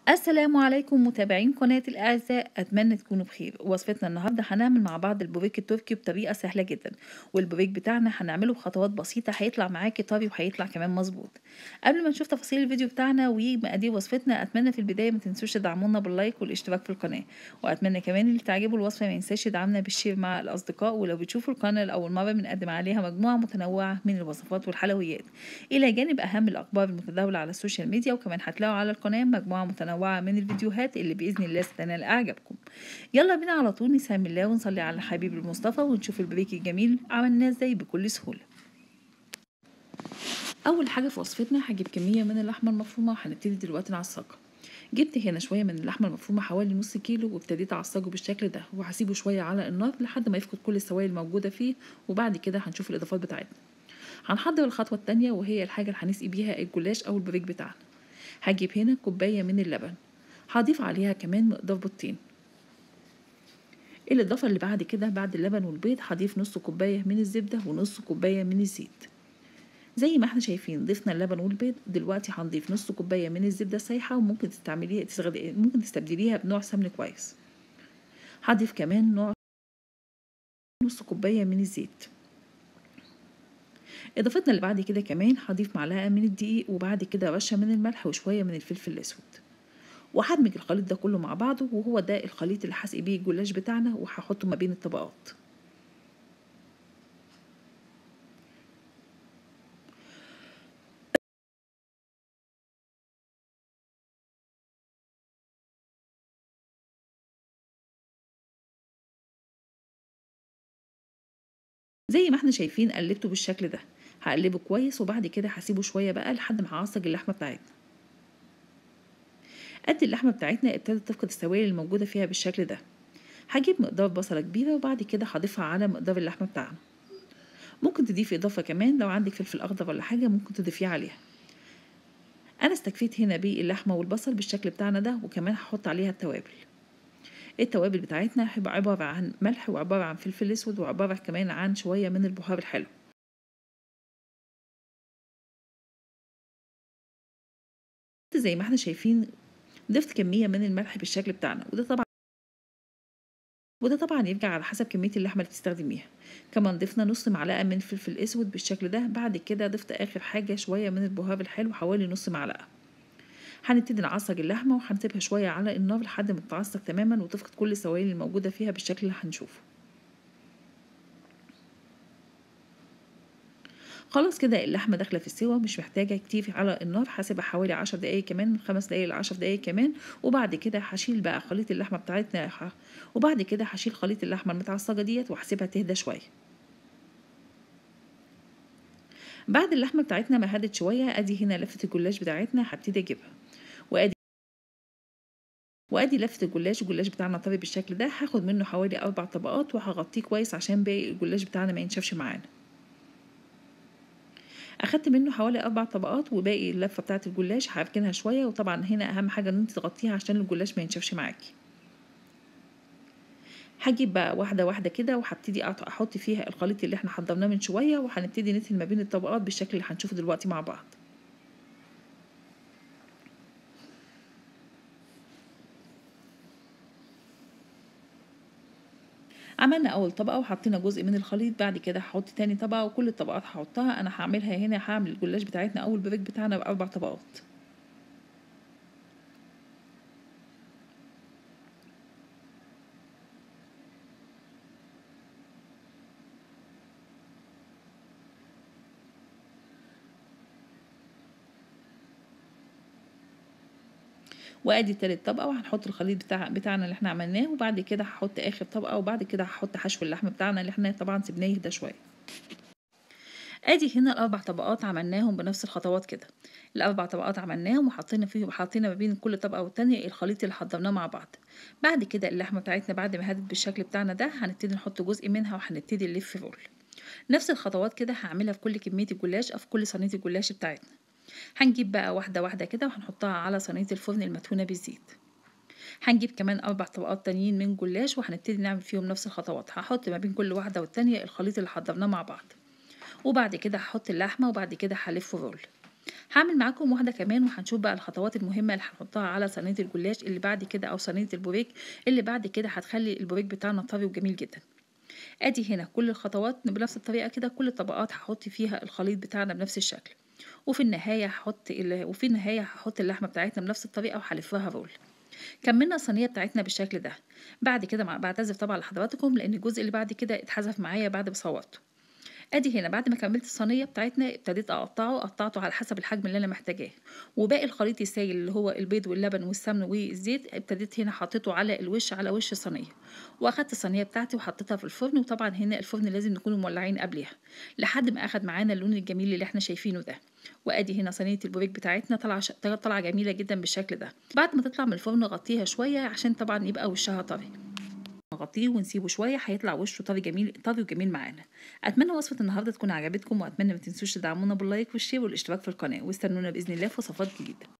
السلام عليكم متابعين قناة الأعزاء، أتمنى تكونوا بخير. وصفتنا النهاردة هنعمل مع بعض البوريك التركي بطريقة سهلة جدا. والبوريك بتاعنا هنعمله بخطوات بسيطة، هيطلع معاكي طري وهيطلع كمان مظبوط. قبل ما نشوف تفاصيل الفيديو بتاعنا ومقادير وصفتنا، أتمنى في البداية ما تنسوش تدعمونا باللايك والاشتراك في القناة. وأتمنى كمان اللي تعجبه الوصفة ما ينساش يدعمنا بالشير مع الأصدقاء. ولو بتشوفوا القناة لأول مرة بنقدم عليها مجموعة متنوعة من الوصفات والحلويات، إلى جانب أهم الأخبار المتداولة على السوشيال ميديا. وكمان هتلاقوا على القناة مجموعة متنوعة من الفيديوهات اللي بإذن الله ستنال إعجابكم. يلا بينا على طول نسمي الله ونصلي على حبيب المصطفى ونشوف البريك الجميل عملناه ازاي بكل سهولة. أول حاجة في وصفتنا هجيب كمية من اللحمة المفرومة وهنبتدي دلوقتي نعصجها. جبت هنا شوية من اللحمة المفرومة حوالي نص كيلو وابتديت أعصجه بالشكل ده، وهسيبه شوية على النار لحد ما يفقد كل السوائل الموجودة فيه. وبعد كده هنشوف الإضافات بتاعتنا. هنحضر الخطوة التانية وهي الحاجة اللي هنسقي بيها الجلاش أو البريك بتاعنا. هجيب هنا كوباية من اللبن، هضيف عليها كمان مقدار بيضتين. الإضافة اللي بعد كده بعد اللبن والبيض هضيف نص كوباية من الزبدة ونص كوباية من الزيت. زي ما احنا شايفين ضفنا اللبن والبيض، دلوقتي هنضيف نص كوباية من الزبدة السايحة، وممكن ممكن تستبدليها بنوع سمن كويس. هضيف كمان نص كوباية من الزيت. إضافتنا اللي بعد كده كمان هضيف معلقة من الدقيق، وبعد كده رشة من الملح وشوية من الفلفل الأسود. وهدمج الخليط ده كله مع بعضه، وهو ده الخليط اللي هسقي بيه الجلاش بتاعنا وهحطه ما بين الطبقات. زي ما احنا شايفين قلبته بالشكل ده. هقلبه كويس وبعد كده هسيبه شويه بقى لحد ما هعصج اللحمه بتاعتنا. قد اللحمه بتاعتنا ابتدت تفقد السوائل الموجوده فيها بالشكل ده. هجيب مقدار بصله كبيره وبعد كده هضيفها على مقدار اللحمه بتاعنا. ممكن تضيفي اضافه كمان لو عندك فلفل اخضر ولا حاجه ممكن تضيفيه عليها. انا استكفيت هنا باللحمه والبصل بالشكل بتاعنا ده، وكمان هحط عليها التوابل. التوابل بتاعتنا هيبقى عباره عن ملح وعباره عن فلفل اسود وعباره كمان عن شويه من البهار الحلو. زي ما احنا شايفين ضفت كميه من الملح بالشكل بتاعنا، وده طبعا يرجع على حسب كمية اللحمة اللي بتستخدميها. كمان ضفنا نص معلقة من فلفل اسود بالشكل ده. بعد كده ضفت اخر حاجة شوية من البهار الحلو حوالي نص معلقة. هنبتدي نعصج اللحمة وهنسيبها شوية على النار لحد ما تتعصج تماما وتفقد كل السوائل الموجودة فيها بالشكل اللي هنشوفه. خلاص كده اللحمة داخلة في السوا، مش محتاجة كتير على النار. هسيبها حوالي 10 دقايق كمان، من 5 دقايق ل10 دقايق كمان. وبعد كده هشيل بقى خليط اللحمة بتاعتنا وبعد كده هشيل خليط اللحمة المتعصجة ديت وهسيبها تهدى شوية. بعد اللحمه بتاعتنا ما هدت شويه، ادي هنا لفه الجلاش بتاعتنا هبتدي اجيبها. وادي لفه الجلاش بتاعنا طري بالشكل ده. هاخد منه حوالي 4 طبقات وهغطيه كويس عشان باقي الجلاش بتاعنا ما ينشفش معانا. اخدت منه حوالي 4 طبقات، وباقي اللفه بتاعه الجلاش هركنها شويه. وطبعا هنا اهم حاجه ان انت تغطيها عشان الجلاش ما ينشفش معاكي. هجيب بقى واحده واحده كده وهبتدي احط فيها الخليط اللي احنا حضرناه من شويه، وهنبتدي ندهن ما بين الطبقات بالشكل اللي هنشوفه دلوقتي مع بعض. عملنا اول طبقه وحطينا جزء من الخليط، بعد كده هحط تاني طبقه وكل الطبقات هحطها. انا هعملها هنا، هعمل الجلاش بتاعتنا او البريك بتاعنا ب4 طبقات. وادي تالت طبقه وهنحط الخليط بتاعنا اللي احنا عملناه، وبعد كده هحط اخر طبقه، وبعد كده هحط حشو اللحم بتاعنا اللي احنا طبعا سيبناه يهدى شويه. ادي هنا ال4 طبقات عملناهم بنفس الخطوات كده. ال4 طبقات عملناهم وحطينا ما بين كل طبقه والتانيه الخليط اللي حضرناه مع بعض. بعد كده اللحمه بتاعتنا بعد ما هدت بالشكل بتاعنا ده هنبتدي نحط جزء منها وهنبتدي نلف رول. نفس الخطوات كده هعملها في كل كميه الجلاش او في كل صينيه الجلاش بتاعتنا. هنجيب بقى واحده واحده كده وهنحطها على صينيه الفرن المدهونه بالزيت. هنجيب كمان 4 طبقات تانيين من جلاش وهنبتدي نعمل فيهم نفس الخطوات. هحط ما بين كل واحده والتانيه الخليط اللي حضرناه مع بعض. وبعد كده هحط اللحمه وبعد كده هلف رول. هعمل معاكم واحدة كمان وهنشوف بقى الخطوات المهمة اللي هنحطها على صينية الجلاش اللي بعد كده او صينية البوريك اللي بعد كده هتخلي البوريك بتاعنا طري وجميل جدا. ادي هنا كل الخطوات بنفس الطريقة كده، كل الطبقات هحط فيها الخليط بتاعنا بنفس الشكل، وفي النهاية هحط اللحمة بتاعتنا بنفس الطريقة وهلفها رول. كملنا الصينية بتاعتنا بالشكل ده. بعد كده بعتذر طبعا لحضراتكم لان الجزء اللي بعد كده اتحذف معايا بعد ما صورته. ادي هنا بعد ما كملت الصينيه بتاعتنا ابتديت قطعته على حسب الحجم اللي انا محتاجاه، وباقي الخليط السائل اللي هو البيض واللبن والسمن والزيت ابتديت هنا حطيته على الوش، على وش الصينيه، واخدت الصينيه بتاعتي وحطيتها في الفرن. وطبعا هنا الفرن لازم نكون مولعين قبلها لحد ما اخد معانا اللون الجميل اللي احنا شايفينه ده. وادي هنا صينيه البوريك بتاعتنا طالعه جميله جدا بالشكل ده. بعد ما تطلع من الفرن غطيها شويه عشان طبعا يبقى وشها طري، نغطيه ونسيبه شويه هيطلع وشه طري جميل طري وجميل معانا. اتمنى وصفه النهارده تكون عجبتكم، واتمنى ما تنسوش تدعمونا باللايك والشير والاشتراك في القناه، واستنونا باذن الله في وصفات جديده.